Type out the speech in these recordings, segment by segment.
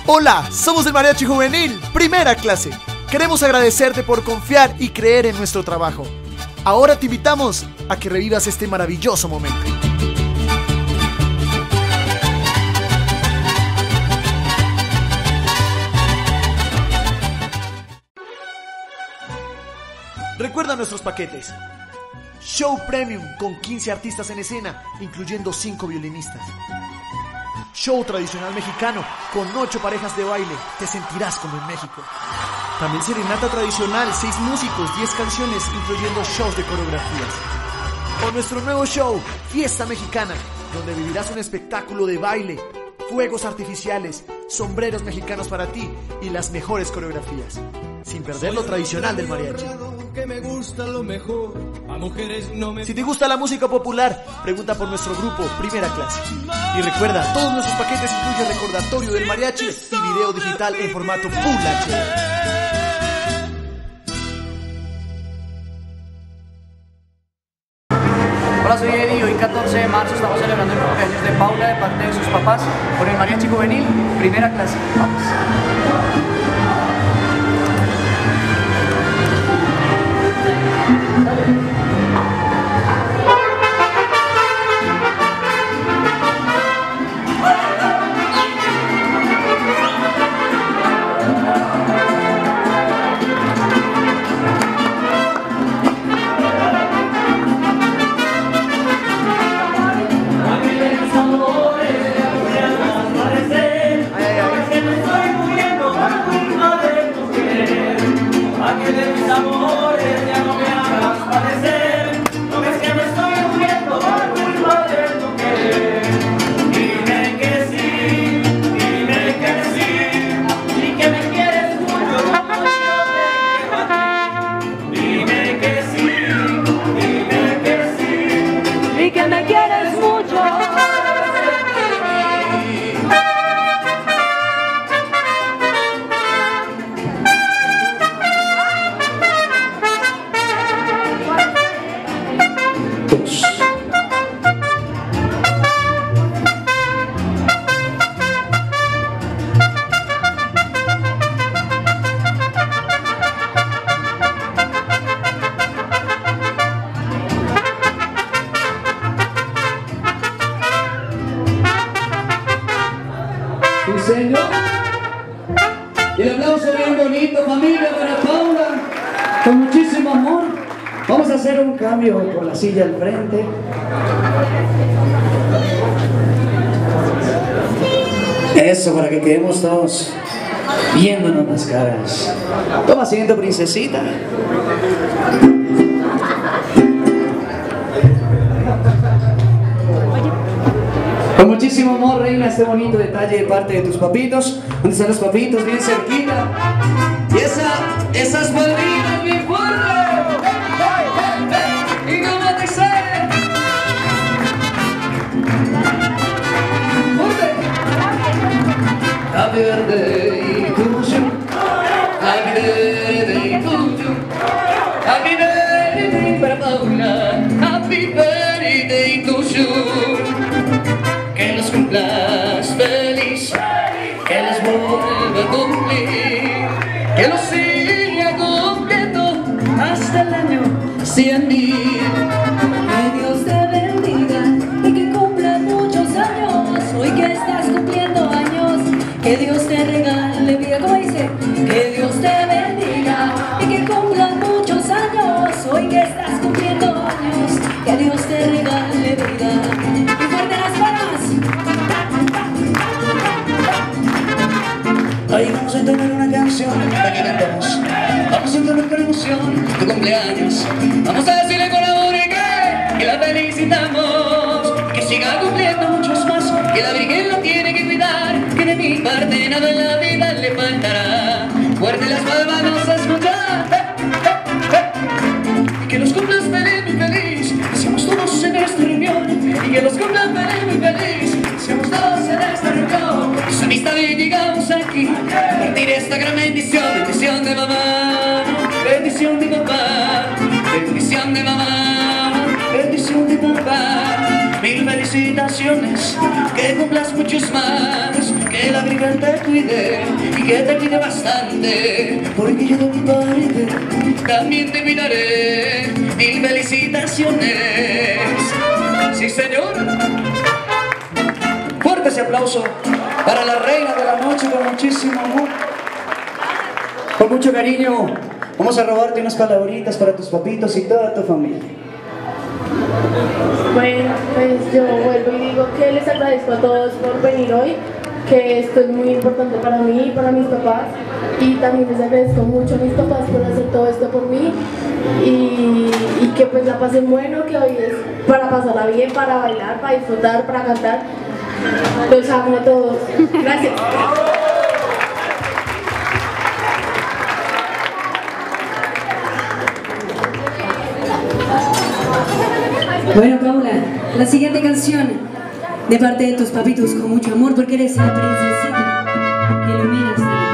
Hola, somos el Mariachi Juvenil, primera clase. Queremos agradecerte por confiar y creer en nuestro trabajo. Ahora te invitamos a que revivas este maravilloso momento. Recuerda nuestros paquetes. Show Premium con 15 artistas en escena, incluyendo 5 violinistas. Show tradicional mexicano con 8 parejas de baile, te sentirás como en México. También serenata tradicional, 6 músicos, 10 canciones, incluyendo shows de coreografías. O nuestro nuevo show, Fiesta Mexicana, donde vivirás un espectáculo de baile, fuegos artificiales, sombreros mexicanos para ti y las mejores coreografías, sin perder lo tradicional del mariachi. Si te gusta la música popular, pregunta por nuestro grupo Primera Clase. Y recuerda, todos nuestros paquetes incluyen recordatorio del mariachi y video digital en formato Full HD. Hola, soy Eddie y hoy 14 de marzo estamos celebrando el cumpleaños de Paula de parte de sus papás con el Mariachi Juvenil, Primera Clase. Vamos. Sí, señor. Y el aplauso bien bonito, familia, para Paula, con muchísimo amor. Vamos a hacer un cambio por la silla al frente. Eso, para que quedemos todos viéndonos las caras. Toma asiento, princesita. Con muchísimo amor, reina, este bonito detalle de parte de tus papitos. ¿Dónde están los papitos? Bien cerquita. Y esas palmitas bien fuerte. Y cómo te sale. Fuerte. Happy birthday to you. Happy birthday to you. Happy birthday para Paula. Happy birthday to you. Que los cumplas feliz, que los vuelva a cumplir, que los siga cumpliendo hasta el año 100,000. Que Dios te bendiga y que cumplas muchos años. Hoy que estás cumpliendo años, que Dios te regale vida. ¿Cómo dice? Que Dios te bendiga y que cumplas muchos años. Hoy que estás cumpliendo años, que Dios te regale vida. Y fuerte las palmas. Ahí vamos a entonar una canción para que cantemos. Vamos a entonar con emoción tu cumpleaños. Vamos a decirle con amor que la felicitamos, que siga cumpliendo muchos más, que la Virgen lo tiene que cuidar, que de mi parte nada en la vida le faltará. Fuerte las palmas, vamos a escuchar. Y que los cumplas feliz, muy feliz, seamos todos en esta reunión. Y que los cumplas feliz, muy feliz, seamos todos en esta reunión. Esa amistad bien llegamos aquí, a partir esta gran bendición. Bendición de mamá, bendición de papá, bendición de mamá, bendición de papá. mil felicitaciones, que cumplas muchos más, que la Virgen te cuide y que te cuide bastante, porque yo de mi parte también te cuidaré. Mil felicitaciones. Sí, señor. Fuerte ese aplauso para la reina de la noche con muchísimo amor. Con mucho cariño, vamos a robarte unas palabritas para tus papitos y toda tu familia. Bueno, pues yo vuelvo y digo que les agradezco a todos por venir hoy, que esto es muy importante para mí y para mis papás, y también les agradezco mucho a mis papás por hacer todo esto por mí, y que pues la pasen bueno, que hoy es para pasarla bien, para bailar, para disfrutar, para cantar. Los amo a todos. Gracias. Bueno, Paula, la siguiente canción de parte de tus papitos con mucho amor, porque eres la princesita que ilumina esta noche.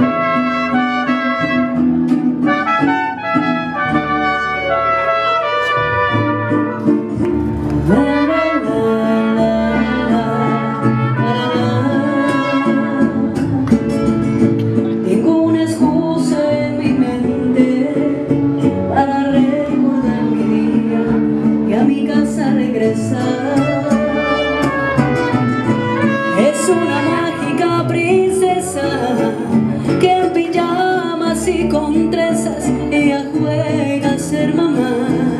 Tengo una excusa en mi mente para recordar mi día y a mi casa regresar. Es una mágica princesa que en pijamas y con trenzas ella juega a ser mamá.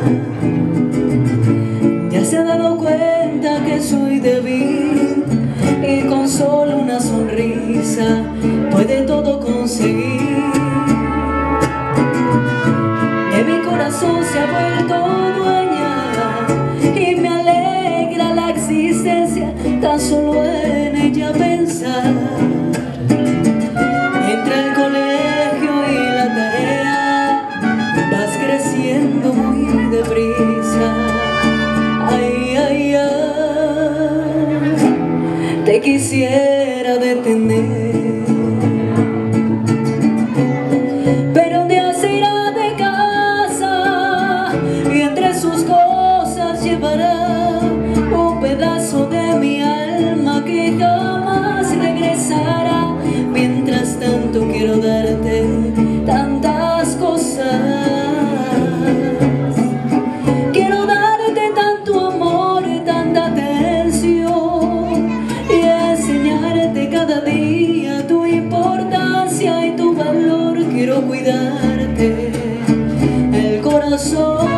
Ya se ha dado cuenta que soy débil y con solo una sonrisa puede todo conseguir. De mi corazón se ha vuelto dueña y me alegra la existencia tan solo en ella pensar. Entre el colegio y la tarea vas creciendo muy deprisa. Ay, ay, ay, te quisiera detener, pero un día se irá de casa y entre sus cosas llevará un pedazo de mi alma que jamás regresará. Mientras tanto quiero darte tantas cosas, quiero darte tanto amor, tanta atención y enseñarte cada día tu importancia y tu valor. Quiero cuidarte el corazón.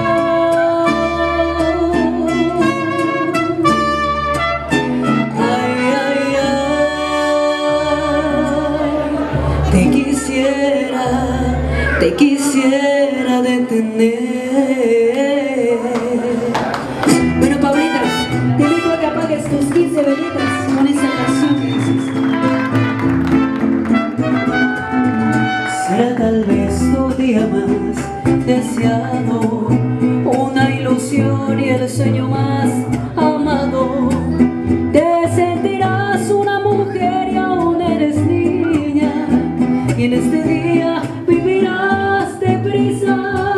Te quisiera detener. Bueno, Paulita, te invito a que apagues tus 15 velitas con esta canción que dices. Será tal vez tu día más deseado, una ilusión y el sueño más amado. Te sentirás una mujer y aún eres niña, y en este día vivirás deprisa.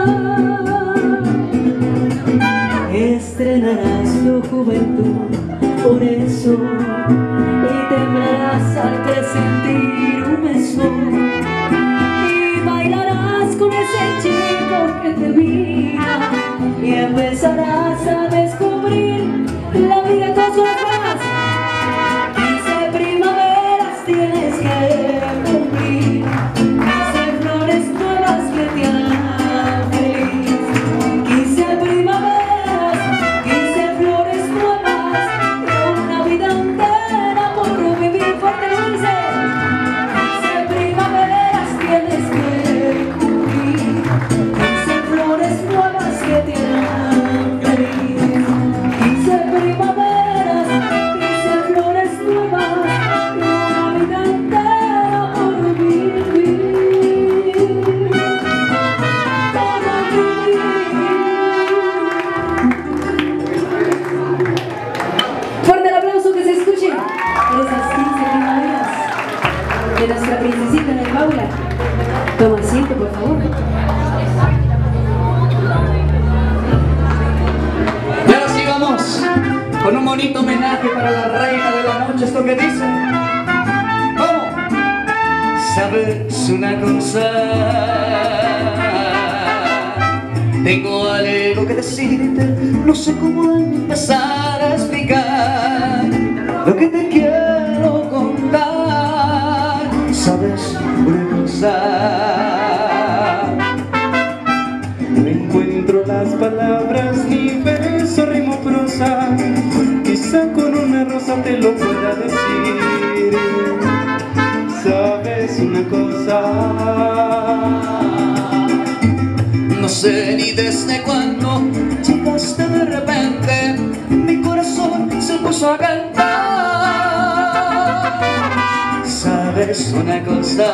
Estrenarás tu juventud, por eso, y temblarás al presentir un beso, y bailarás con ese chico que te mira, y empezarás a descubrir la vida con sus más. 15 primaveras tienes que cumplir, 15 flores nuevas que te harán feliz. 15 primaveras, 15 flores nuevas, y una vida entera por vivir. Fuerte lo dice. 15 primaveras tienes que cumplir, 15 flores nuevas que te harán feliz. 15 primaveras, 15 flores nuevas, y una vida entera por vivir. Fuerte el aplauso, que se escuche por esas 15 primaveras de nuestra princesita de Paula. Toma asiento, por favor. Y ahora sí vamos con un bonito homenaje para la reina de la noche. Esto que dice, vamos. ¿Sabes una cosa? Tengo algo que decirte, no sé cómo empezar a explicar lo que te quiero contar. ¿Sabes una cosa? No encuentro las palabras, ni verso, rimo, prosa. Quizá con una rosa te lo pueda decir. ¿Sabes una cosa? No sé ni desde cuándo llegaste de repente, mi corazón se puso a cantar. ¿Sabes una cosa?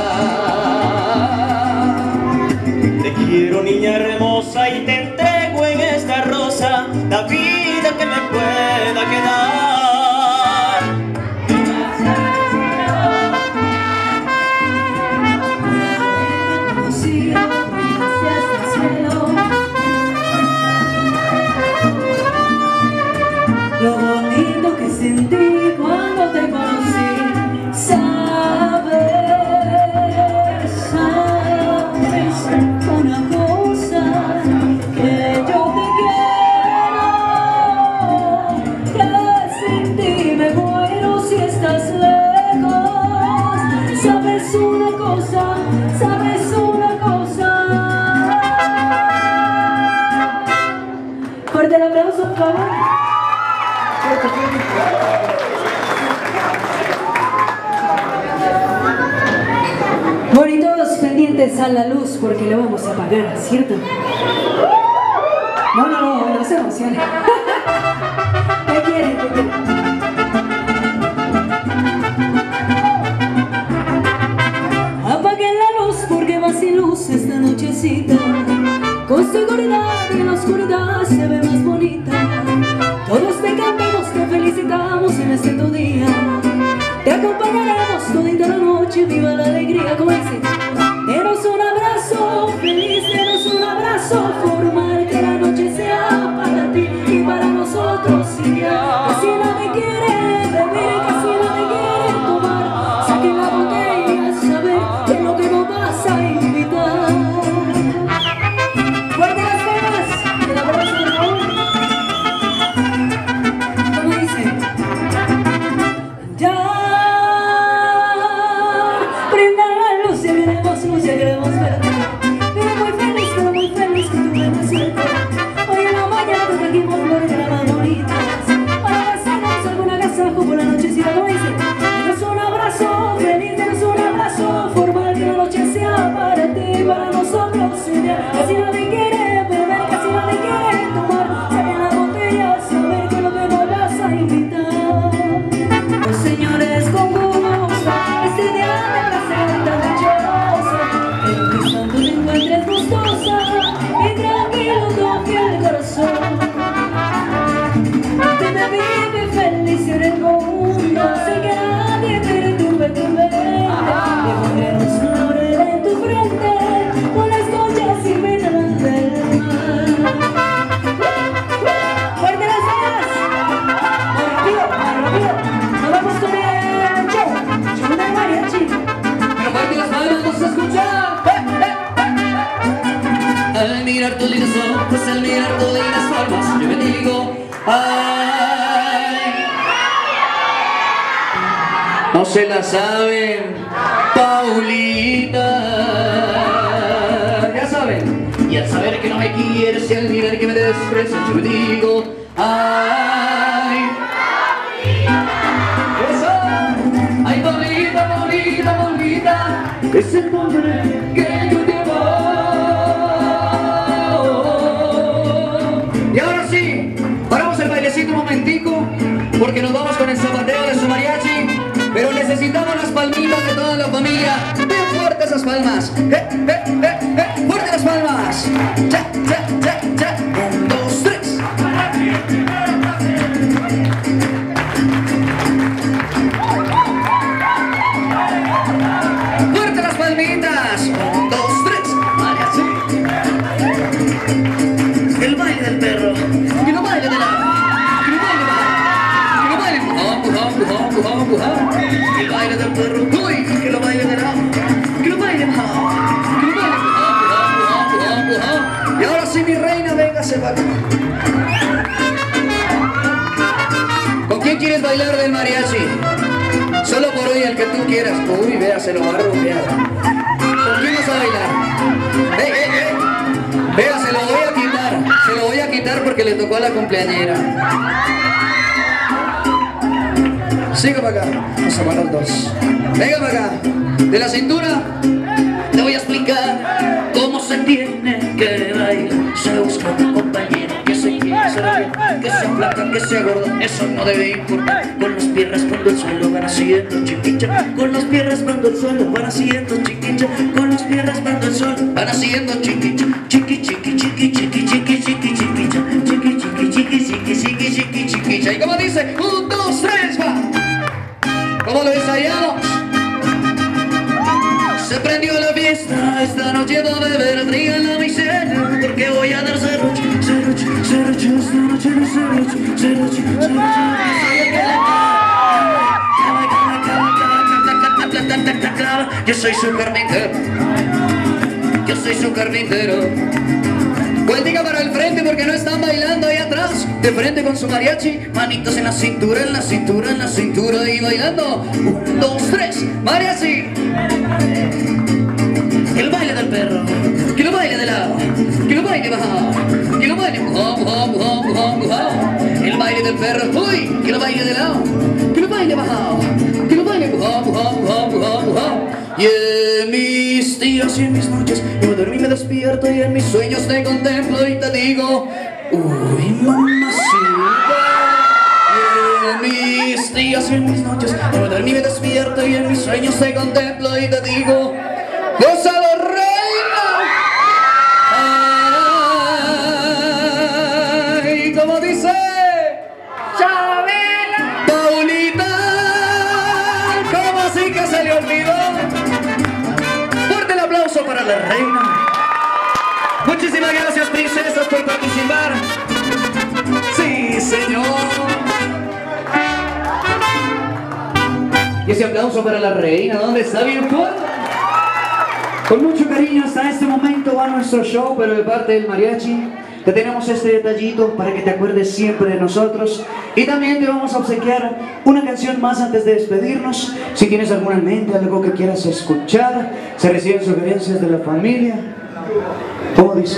Te quiero, niña hermosa, y te entrego en esta rosa la vida que me pueda quedar. Lo bonito que sentí cuando te conocí. Sabes, sabes una cosa, que yo te quiero, que sin ti me muero si estás lejos. Sabes una cosa, sabes una cosa. Fuerte el aplauso, por favor. Bonitos pendientes a la luz porque lo vamos a apagar, ¿cierto? No se emocione. ¿Qué quieren? ¿Qué quieren? Apaguen la luz porque va sin luz esta nochecita. Con seguridad en la oscuridad se ve más bonita. Todos te cantamos, te felicitamos en este tu día. Te acompañaremos todita la noche, viva la alegría. Como dice, denos un abrazo feliz, denos un abrazo formal, que la noche sea para ti y para nosotros. Y ya, casi nadie quiere beber, casi nadie quiere tomar. Saquen la botella a saber qué es lo que nos vas a invitar. Guarda las penas, el abrazo por favor. Como dice, ya prendan la luz, ya queremos luz, ya queremos verte. Pero muy feliz que tú vengas suelta. Hoy en la mañana te trajimos flores de las más bonitas para besarnos algún agasajo por la nochecita. Como dice, denos un abrazo feliz, denos un abrazo formal, que la noche sea para ti y para nosotros. Casi nadie quiere beber, casi nadie quiere tomar. Saquen la botella a saber que lo que nos vas a invitar. Los señores con gusto, este día de placer tan dichosa, en tu santo te encuentres gustosa y tranquilo tu fiel corazón. Te me vive feliz en el mundo, sin que nadie perturbe tu mente. Y ponernos un laurel en tu frente, con las conchas y miran del mar. ¡Fuerte las velas! ¡Más rápido! ¡Nos vamos con el show! ¡Show del mariachi! Pero fuerte las manos, no se escucha. Al mirar tus lindos ojos, al mirar tus lindas formas, yo me digo, ay. No se la saben, Paulita. Ya saben. Y al saber que no me quieres y al mirar que me desprecias, yo me digo, ay. Eso. Ay, Paulita, Paulita, Paulita, es el nombre que yo llevo. Y ahora sí, paramos el bailecito un momentico, porque nos vamos con el zapateo de su mariachi. Pero necesitamos las palmitas de toda la familia. Bien fuertes esas palmas. Fuerte las palmas. Ya. 1, 2, 3. para acá. ¿Con quién quieres bailar del mariachi? Solo por hoy el que tú quieras. Uy, vea, se lo va a rumbear. ¿Con quién vas a bailar? Vea, se lo voy a quitar. Se lo voy a quitar porque le tocó a la cumpleañera. Siga para acá. Vamos a bailar los dos. Venga para acá. De la cintura. Te voy a explicar cómo se tiene que bailar. Se busca un compañero que se quiera, que se flaca, que se gorda, eso no debe importar. Con las piernas cuando el suelo van haciendo chiquicha, con las piernas cuando el suelo van haciendo chiquicha, con las piernas cuando el suelo van haciendo chiquicha, chiqui chiqui chiqui chiqui chiqui chiqui chiquicha, chiqui chiqui chiqui chiqui chiqui chiqui chiquicha. Y como dice, 1, 2, 3, va. ¿Cómo lo ensayamos? Se prendió la fiesta, esta noche va a beber, traigan la miseria, porque voy a dar serrucho, serrucho, serrucho, esta noche no serrucho, serrucho, serrucho, yo soy su carpintero, yo soy su carpintero. Vuelta para el frente porque no están bailando ahí atrás. De frente con su mariachi, manitos en la cintura, en la cintura, en la cintura y bailando. 1, 2, 3, mariachi. El baile del perro, que lo baile de lado, que lo baile bajado, que lo baile bajado. El baile del perro, uy, que lo baile de lado, que lo baile bajado, que lo baile bajado. Y en mis días y en mis noches yo duermo y me despierto y en mis sueños te contemplo y te digo, uy, mamacita. Y en mis días y en mis noches yo duermo y me despierto y en mis sueños te contemplo y te digo, ¡gózalo, reina! ¡Ay! ¿Cómo dice? ¡Chabela! ¡Paulita! ¿Cómo así que se le olvidó? Fuerte el aplauso para la reina. Muchísimas gracias, princesas, por participar. ¡Sí, señor! Y ese aplauso para la reina, ¿dónde está bien fuerte? Con mucho cariño hasta este momento va nuestro show, pero de parte del mariachi te tenemos este detallito para que te acuerdes siempre de nosotros y también te vamos a obsequiar una canción más antes de despedirnos. Si tienes alguna en mente, algo que quieras escuchar, se reciben sugerencias de la familia. ¿Cómo dice?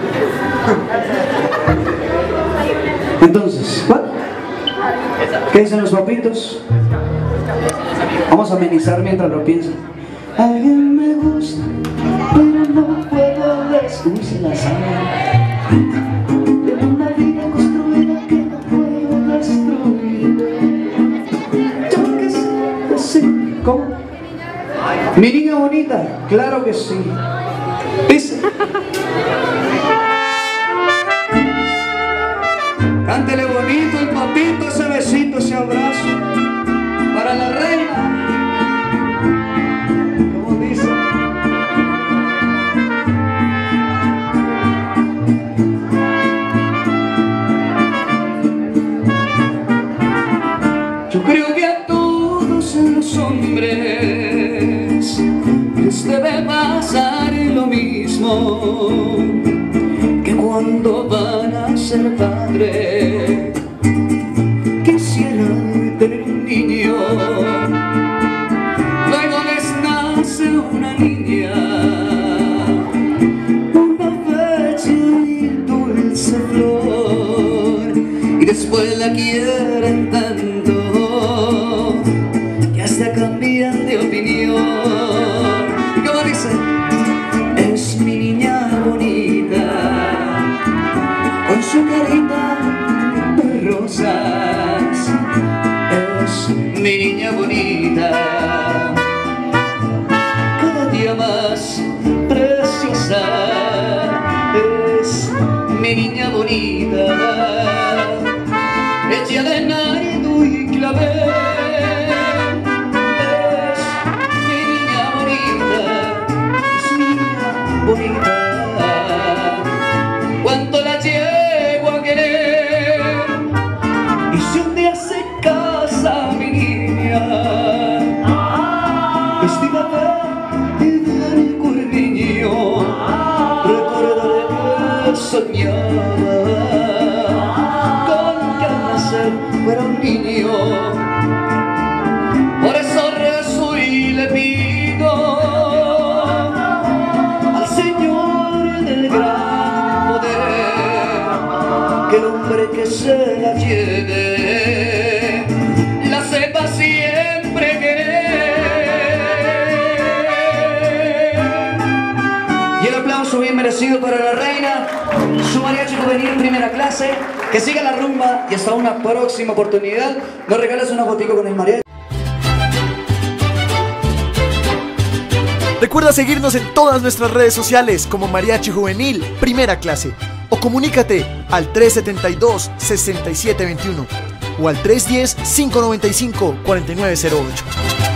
Entonces, ¿qué dicen los papitos? Vamos a amenizar mientras lo piensan. Alguien me gusta, pero no puedo destruir. Uy, se la sabe. Tengo una vida construida que no puedo destruir. Yo que sé, así. ¿Cómo? Mi niña bonita, claro que sí. Dice. Cántele bonito el papito, ese besito, ese abrazo para la reina. Yo creo que a todos los hombres les debe pasar lo mismo, que cuando van a ser padre quisieran tener un niño. Luego les nace una niña, una bella y dulce flor, y después la quieren tanto que hasta cambian de opinión. ¿Cómo dice? Es mi niña bonita, con su carita de rosas. Es mi niña bonita, cada día más preciosa. Es mi niña bonita, hecha de nardo y clavel. Es mi niña bonita, es mi niña bonita. Cuánto la llevo a querer, y si un día se casa mi niña, vestida de blanco el niño, recordaré que soñaba el hombre que se la lleve la sepa siempre querer. Y el aplauso bien merecido para la reina, su mariachi juvenil primera clase. Que siga la rumba y hasta una próxima oportunidad. Nos regalas una fotico con el mariachi. Recuerda seguirnos en todas nuestras redes sociales como Mariachi Juvenil Primera Clase o comunícate al 372-6721 o al 310-595-4908.